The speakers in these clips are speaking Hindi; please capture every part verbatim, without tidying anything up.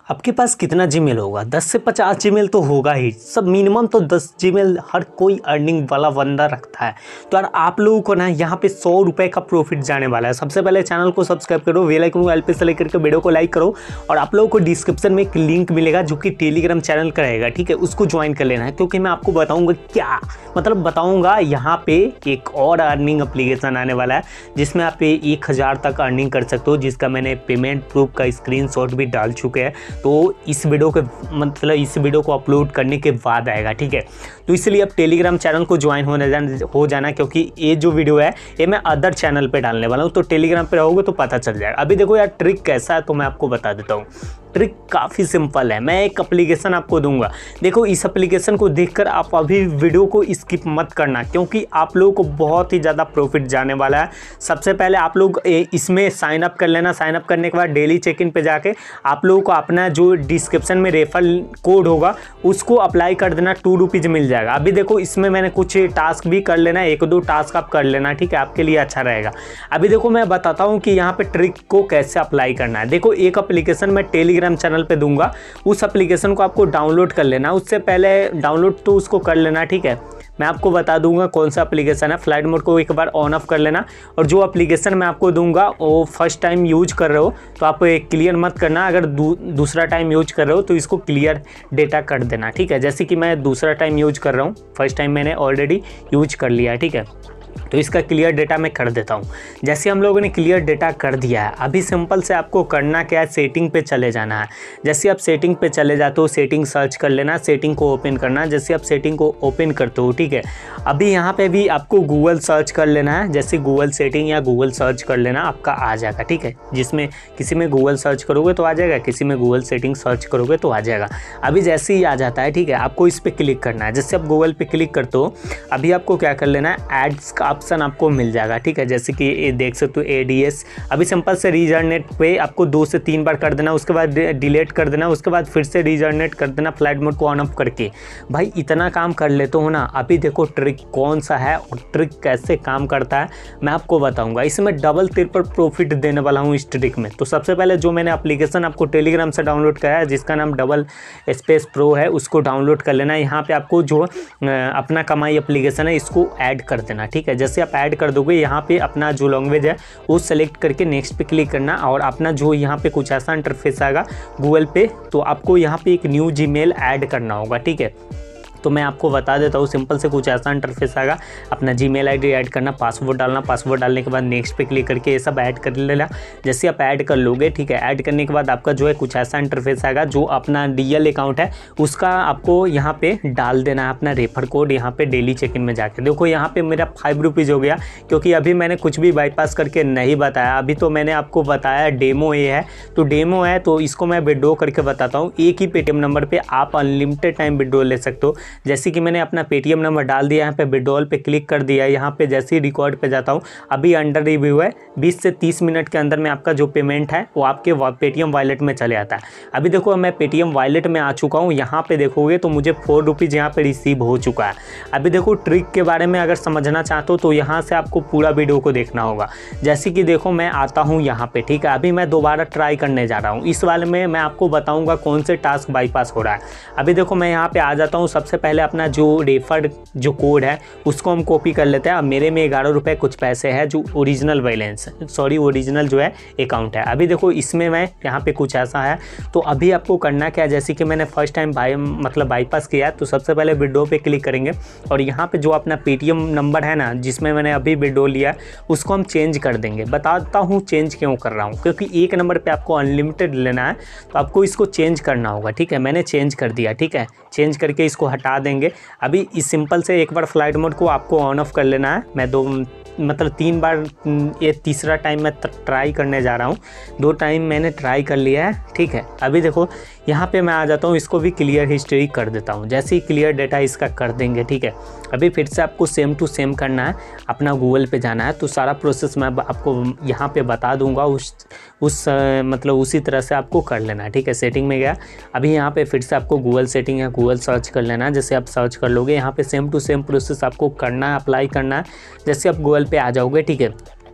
आपके पास कितना जीमेल होगा? दस से पचास जीमेल तो होगा ही, सब मिनिमम तो दस जीमेल हर कोई अर्निंग वाला बंदा रखता है। तो यार आप लोगों को ना यहाँ पे सौ रुपये का प्रॉफिट जाने वाला है। सबसे पहले चैनल को सब्सक्राइब करो, बेल आइकन को ऑल पे सेलेक्ट करके वीडियो को लाइक करो और आप लोगों को डिस्क्रिप्शन में एक लिंक मिलेगा जो कि टेलीग्राम चैनल का रहेगा, ठीक है, उसको ज्वाइन कर लेना है। क्योंकि मैं आपको बताऊँगा क्या मतलब बताऊँगा यहाँ पे एक और अर्निंग एप्लीकेशन आने वाला है जिसमें आप एक हज़ार तक अर्निंग कर सकते हो, जिसका मैंने पेमेंट प्रूफ का स्क्रीनशॉट भी डाल चुके हैं। तो इस वीडियो के मतलब इस वीडियो को अपलोड करने के बाद आएगा, ठीक है। तो इसलिए आप टेलीग्राम चैनल को ज्वाइन होने जान हो जाना, क्योंकि ये जो वीडियो है ये मैं अदर चैनल पे डालने वाला हूँ। तो टेलीग्राम पे रहोगे तो पता चल जाएगा। अभी देखो यार ट्रिक कैसा है तो मैं आपको बता देता हूँ। ट्रिक काफ़ी सिंपल है। मैं एक एप्लीकेशन आपको दूंगा, देखो इस एप्लीकेशन को देखकर आप अभी वीडियो को स्किप मत करना, क्योंकि आप लोगों को बहुत ही ज़्यादा प्रॉफिट जाने वाला है। सबसे पहले आप लोग इसमें साइन अप कर लेना। साइन अप करने के बाद डेली चेक इन पे जाके आप लोगों को अपना जो डिस्क्रिप्शन में रेफरल कोड होगा उसको अप्लाई कर देना, टू रुपीज़ मिल जाएगा। अभी देखो इसमें मैंने कुछ टास्क भी कर लेना, एक दो टास्क आप कर लेना, ठीक है, आपके लिए अच्छा रहेगा। अभी देखो मैं बताता हूँ कि यहाँ पे ट्रिक को कैसे अप्लाई करना है। देखो एक एप्लीकेशन मैं टेलीग्राम चैनल पे दूंगा, उस एप्लीकेशन को आपको डाउनलोड कर लेना। उससे पहले डाउनलोड तो उसको कर लेना, ठीक है। मैं आपको बता दूंगा कौन सा एप्लीकेशन है। फ्लाइट मोड को एक बार ऑन ऑफ कर लेना और जो एप्लीकेशन मैं आपको दूंगा वो फर्स्ट टाइम यूज कर रहे हो तो आप क्लियर मत करना। अगर दू, दूसरा टाइम यूज कर रहे हो तो इसको क्लियर डेटा कर देना, ठीक है। जैसे कि मैं दूसरा टाइम यूज कर रहा हूँ, फर्स्ट टाइम मैंने ऑलरेडी यूज कर लिया है, ठीक है। तो इसका क्लियर डेटा मैं कर देता हूँ। जैसे हम लोगों ने क्लियर डेटा कर दिया है, अभी सिंपल से आपको करना क्या है, सेटिंग पे चले जाना है। जैसे आप सेटिंग पे चले जाते हो, सेटिंग सर्च कर लेना, सेटिंग को ओपन करना। जैसे आप सेटिंग को ओपन करते हो, ठीक है, अभी यहाँ पे भी आपको गूगल सर्च कर लेना है। जैसे गूगल सेटिंग या गूगल सर्च कर लेना, आपका आ जाएगा, ठीक है। जिसमें किसी में गूगल सर्च करोगे तो आ जाएगा, किसी में गूगल सेटिंग सर्च करोगे तो आ जाएगा। अभी जैसे ही आ जाता है, ठीक है, आपको इस पर क्लिक करना है। जैसे आप गूगल पे क्लिक करते हो, अभी आपको क्या कर लेना है, एड्स का ऑप्शन आपको मिल जाएगा, ठीक है। जैसे कि ये देख सकते हो एडीएस। अभी सिंपल से रीजनरेट पे आपको दो से तीन बार कर देना, उसके बाद डिलीट कर देना, उसके बाद फिर से रीजनरेट कर देना फ्लाइट मोड को ऑन ऑफ करके। भाई इतना काम कर लेते हो ना। अभी देखो ट्रिक कौन सा है और ट्रिक कैसे काम करता है मैं आपको बताऊंगा। इसमें डबल ट्रिपल प्रॉफिट देने वाला हूँ इस ट्रिक में। तो सबसे पहले जो मैंने एप्लीकेशन आपको टेलीग्राम से डाउनलोड कराया है जिसका नाम डबल स्पेस प्रो है, उसको डाउनलोड कर लेना। यहाँ पे आपको जो अपना कमाई एप्लीकेशन है इसको ऐड कर देना, ठीक है। जैसे आप ऐड कर दोगे, यहाँ पे अपना जो लैंग्वेज है वो सेलेक्ट करके नेक्स्ट पे क्लिक करना और अपना जो यहाँ पे कुछ ऐसा इंटरफेस आएगा गूगल पे, तो आपको यहाँ पे एक न्यू जीमेल ऐड करना होगा, ठीक है। तो मैं आपको बता देता हूँ, सिंपल से कुछ ऐसा इंटरफेस आएगा। अपना जीमेल आईडी ऐड करना, पासवर्ड डालना, पासवर्ड डालने के बाद नेक्स्ट पे क्लिक करके ये सब ऐड कर लेना। जैसे आप ऐड कर लोगे, ठीक है, ऐड करने के बाद आपका जो है कुछ ऐसा इंटरफेस आएगा। जो अपना डीएल अकाउंट है उसका आपको यहाँ पे डाल देना है अपना रेफर कोड, यहाँ पे डेली चेक इन में जाकर। देखो यहाँ पे मेरा फाइव रुपीज़ हो गया, क्योंकि अभी मैंने कुछ भी बाईपास करके नहीं बताया। अभी तो मैंने आपको बताया डेमो ये है, तो डेमो है तो इसको मैं विड्रॉ करके बताता हूँ। एक ही पेटीएम नंबर पर आप अनलिमिटेड टाइम विड्रॉ ले सकते हो। जैसे कि मैंने अपना पेटीएम नंबर डाल दिया, यहाँ पे विड्रॉल पे क्लिक कर दिया। यहाँ पे जैसे ही रिकॉर्ड पे जाता हूँ, अभी अंडर रिव्यू है, बीस से तीस मिनट के अंदर में आपका जो पेमेंट है वो आपके पेटीएम वॉलेट में चले आता है। अभी देखो मैं पेटीएम वॉलेट में आ चुका हूँ। यहाँ पे देखोगे तो मुझे फोर रुपीज़ यहाँ पे रिसीव हो चुका है। अभी देखो ट्रिक के बारे में अगर समझना चाहते हो तो यहाँ से आपको पूरा वीडियो को देखना होगा। जैसे कि देखो मैं आता हूँ यहाँ पे, ठीक है। अभी मैं दोबारा ट्राई करने जा रहा हूँ। इस वाले में मैं आपको बताऊँगा कौन से टास्क बाईपास हो रहा है। अभी देखो मैं यहाँ पे आ जाता हूँ। सबसे पहले अपना जो रेफर्ड जो कोड है उसको हम कॉपी कर लेते हैं। अब मेरे में ग्यारह रुपये कुछ पैसे है जो ओरिजिनल बैलेंस सॉरी ओरिजिनल जो है अकाउंट है। अभी देखो इसमें मैं यहाँ पे कुछ ऐसा है। तो अभी आपको करना क्या है, जैसे कि मैंने फर्स्ट टाइम बाई मतलब बाईपास किया, तो सबसे पहले विड्रॉ पे क्लिक करेंगे और यहाँ पे जो अपना पेटीएम नंबर है ना जिसमें मैंने अभी विड्रॉ लिया उसको हम चेंज कर देंगे। बताता हूँ चेंज क्यों कर रहा हूँ, क्योंकि एक नंबर पर आपको अनलिमिटेड लेना है तो आपको इसको चेंज करना होगा, ठीक है। मैंने चेंज कर दिया, ठीक है। चेंज करके इसको हटा देंगे। अभी इस सिंपल से एक बार फ्लाइट मोड को आपको ऑन ऑफ कर लेना है। मैं दो मतलब तीन बार, ये तीसरा टाइम मैं ट्राई करने जा रहा हूँ। दो टाइम मैंने ट्राई कर लिया है, ठीक है। अभी देखो यहाँ पे मैं आ जाता हूँ, इसको भी क्लियर हिस्ट्री कर देता हूँ। जैसे ही क्लियर डेटा इसका कर देंगे, ठीक है। अभी फिर से आपको सेम टू सेम करना है, अपना गूगल पे जाना है। तो सारा प्रोसेस मैं आपको यहाँ पे बता दूँगा, उस उस मतलब उसी तरह से आपको कर लेना है, ठीक है। सेटिंग में गया, अभी यहाँ पे फिर से आपको गूगल सेटिंग या गूगल सर्च कर लेना है। जैसे आप सर्च कर लोगे यहाँ पे सेम टू सेम प्रोसेस आपको करना है, अप्लाई करना है। जैसे आप गूगल पे आ जाओगे, ठीक है,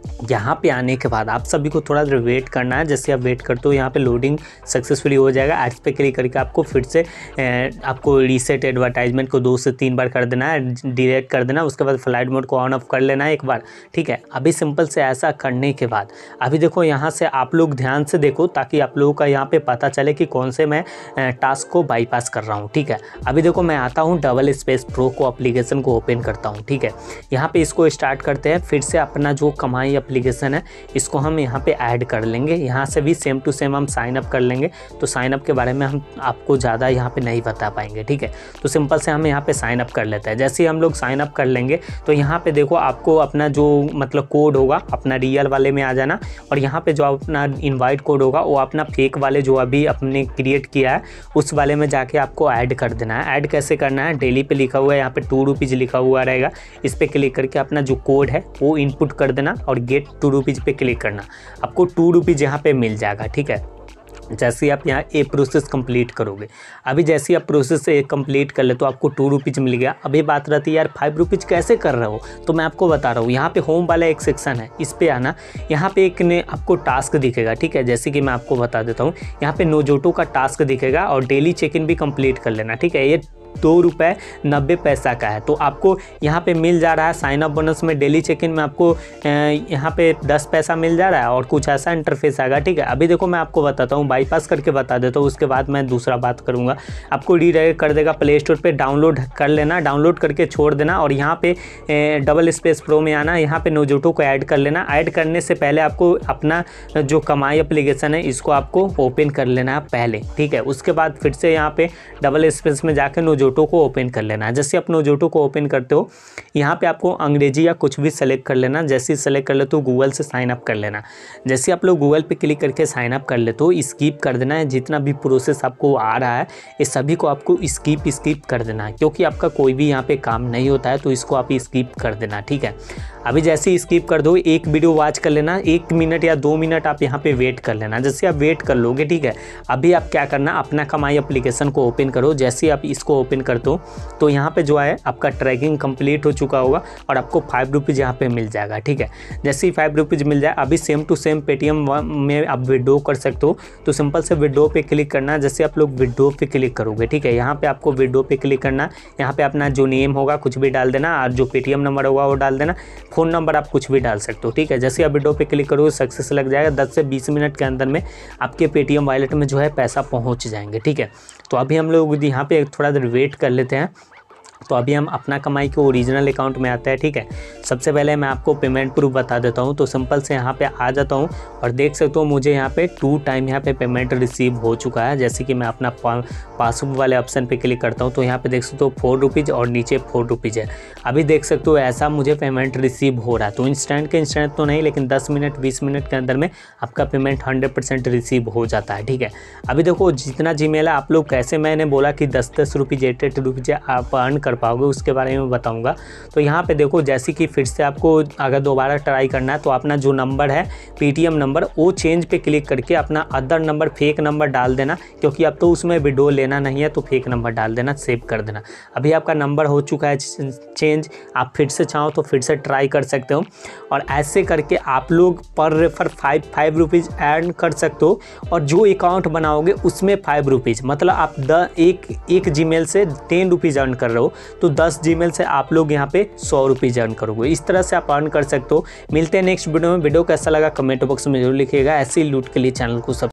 यहाँ पे आने के बाद आप सभी को थोड़ा देर वेट करना है। जैसे आप वेट करते हो यहाँ पे लोडिंग सक्सेसफुली हो जाएगा। एड्स पे क्लिक करके आपको फिर से ए, आपको रीसेट एडवर्टाइजमेंट को दो से तीन बार कर देना है, डिलीट कर देना। उसके बाद फ्लाइट मोड को ऑन ऑफ कर लेना है एक बार, ठीक है। अभी सिंपल से ऐसा करने के बाद अभी देखो यहाँ से आप लोग ध्यान से देखो ताकि आप लोगों का यहाँ पे पता चले कि कौन से मैं टास्क को बाईपास कर रहा हूँ, ठीक है। अभी देखो मैं आता हूँ डबल स्पेस प्रो को एप्लीकेशन को ओपन करता हूँ, ठीक है। यहाँ पे इसको स्टार्ट करते हैं। फिर से अपना जो कमाई एप्लीकेशन है इसको हम यहाँ पे ऐड कर लेंगे। यहाँ से भी सेम टू सेम हम साइन अप कर लेंगे। तो साइन अप के बारे में हम आपको ज़्यादा यहाँ पे नहीं बता पाएंगे, ठीक है। तो सिंपल से हम यहाँ पे साइन अप कर लेते हैं। जैसे ही हम लोग साइन अप कर लेंगे तो यहाँ पे देखो आपको अपना जो मतलब कोड होगा अपना रियल वाले में आ जाना, और यहाँ पे जो अपना इनवाइट कोड होगा वो अपना फेक वाले जो अभी अपने क्रिएट किया है उस वाले में जाके आपको ऐड कर देना है। ऐड कैसे करना है, डेली पे लिखा हुआ है, यहाँ पे टू रुपीज़ लिखा हुआ रहेगा। इस पर क्लिक करके अपना जो कोड है वो इनपुट कर देना और गेट टू रुपीज़ पे क्लिक करना। आपको टू रुपीज़ यहाँ पे मिल जाएगा, ठीक है। जैसे आप यहाँ ए प्रोसेस कंप्लीट करोगे, अभी जैसे आप प्रोसेस ए कंप्लीट कर ले तो आपको टू रुपीज़ मिल गया। अभी बात रहती है यार फाइव रुपीज़ कैसे कर रहे हो, तो मैं आपको बता रहा हूँ। यहाँ पे होम वाला एक सेक्शन है, इस पे आना। यहाँ पे एक ने आपको टास्क दिखेगा, ठीक है। जैसे कि मैं आपको बता देता हूँ, यहाँ पे नोजोटो का टास्क दिखेगा और डेली चेक इन भी कंप्लीट कर लेना, ठीक है। ये दो रुपये नब्बे पैसा का है। तो आपको यहाँ पे मिल जा रहा है साइन अप बोनस में, डेली चेक इन में आपको यहाँ पे दस पैसा मिल जा रहा है और कुछ ऐसा इंटरफेस आएगा, ठीक है। अभी देखो मैं आपको बताता हूँ, बाईपास करके बता देता हूँ, उसके बाद मैं दूसरा बात करूँगा। आपको रीडायरेक्ट कर देगा प्ले स्टोर पे, डाउनलोड कर लेना, डाउनलोड करके छोड़ देना और यहाँ पे डबल स्पेस प्रो में आना। यहाँ पे नोजोटो को ऐड कर लेना। ऐड करने से पहले आपको अपना जो कमाई एप्लीकेशन है इसको आपको ओपन कर लेना है पहले, ठीक है। उसके बाद फिर से यहाँ पे डबल स्पेस में जाकर नोजोटो को ओपन कर लेना है। जैसे आप नोजोटो को ओपन करते हो यहाँ पे आपको अंग्रेजी या कुछ भी सेलेक्ट कर लेना। जैसे ही सेलेक्ट कर ले तो गूगल से साइन अप कर लेना। जैसे आप लोग गूगल पे क्लिक करके साइन अप कर ले तो स्किप कर देना है। जितना भी प्रोसेस आपको आ रहा है ये सभी को आपको स्किप स्किप कर देना है, क्योंकि आपका कोई भी यहाँ पे काम नहीं होता है, तो इसको आप स्किप कर देना, ठीक है। अभी जैसे ही स्किप कर दो, एक वीडियो वॉच कर लेना, एक मिनट या दो मिनट आप यहाँ पे वेट कर लेना। जैसे आप वेट कर लोगे, ठीक है। अभी आप क्या करना, अपना कमाई एप्लीकेशन को ओपन करो। जैसे आप इसको ओपन करते हो तो यहाँ पे जो है आपका ट्रैकिंग कंप्लीट हो चुका होगा और आपको फाइव रुपीज़ यहाँ पे मिल जाएगा, ठीक है। जैसे ही फाइव रुपीज़ मिल जाए, अभी सेम टू सेम पेटीएम में आप विड्रॉ कर सकते हो। तो सिंपल से विड्रॉ पे क्लिक करना। जैसे आप लोग विड्रॉ पे क्लिक करोगे, ठीक है, यहाँ पे आपको विड्रॉ पे क्लिक करना। यहाँ पे अपना जो नेम होगा कुछ भी डाल देना और जो पेटीएम नंबर होगा वो डाल देना। फ़ोन नंबर आप कुछ भी डाल सकते हो, ठीक है। जैसे आप विड्रॉ पे क्लिक करोगे सक्सेस लग जाएगा। दस से बीस मिनट के अंदर में आपके पेटीएम वॉलेट में जो है पैसा पहुँच जाएंगे, ठीक है। तो अभी हम लोग यहाँ पे थोड़ा देर वेट कर लेते हैं। तो अभी हम अपना कमाई के ओरिजिनल अकाउंट में आते हैं, ठीक है। सबसे पहले मैं आपको पेमेंट प्रूफ बता देता हूं। तो सिंपल से यहाँ पे आ जाता हूं और देख सकते हो मुझे यहाँ पे टू टाइम यहाँ पे पेमेंट रिसीव हो चुका है। जैसे कि मैं अपना पासबुक वाले ऑप्शन पे क्लिक करता हूं तो यहाँ पे देख सकते हो फोर रुपीज़ और नीचे फोर रुपीज़ है। अभी देख सकते हो ऐसा मुझे पेमेंट रिसीव हो रहा है। तो इंस्टेंट के इंस्टेंट तो नहीं, लेकिन दस मिनट बीस मिनट के अंदर में आपका पेमेंट हंड्रेड परसेंट रिसीव हो जाता है, ठीक है। अभी देखो जितना जीमेल है आप लोग कैसे, मैंने बोला कि दस दस रुपीज़ एट एट रुपीज़ आप अर्न कर पाओगे उसके बारे में बताऊंगा। तो यहाँ पे देखो जैसे कि फिर से आपको अगर दोबारा ट्राई करना है तो अपना जो नंबर है पेटीएम नंबर वो चेंज पे क्लिक करके अपना अदर नंबर फेक नंबर डाल देना, क्योंकि अब तो उसमें विड्रॉ लेना नहीं है तो फेक नंबर डाल देना, सेव कर देना। अभी आपका नंबर हो चुका है चेंज। आप फिर से चाहो तो फिर से ट्राई कर सकते हो और ऐसे करके आप लोग पर refer five five rupees earn कर सकते हो। और जो अकाउंट बनाओगे उसमें फाइव रुपीज़, मतलब आप द एक एक जीमेल से टेन रुपीज़ अर्न कर रहे हो तो दस जीमेल से आप लोग यहाँ पे सौ रुपीज़ अर्न करोगे। इस तरह से आप अर्न कर सकते हो। मिलते हैं नेक्स्ट वीडियो में। वीडियो कैसा लगा कमेंट बॉक्स में जरूर लिखिएगा। ऐसे ही लूट के लिए चैनल को सब